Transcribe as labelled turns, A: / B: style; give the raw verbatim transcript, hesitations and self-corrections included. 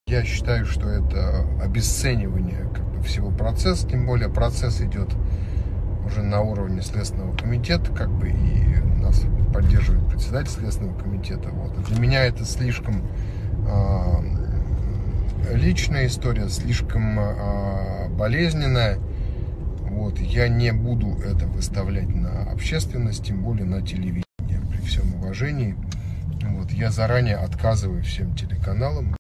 A: Я считаю, что это обесценивание как бы всего процесса, тем более процесс идет уже на уровне Следственного комитета, как бы, и нас поддерживает председатель Следственного комитета. Вот. Для меня это слишком э, личная история, слишком э, болезненная. Вот. Я не буду это выставлять на общественность, тем более на телевидение, при всем уважении. Вот. Я заранее отказываю всем телеканалам.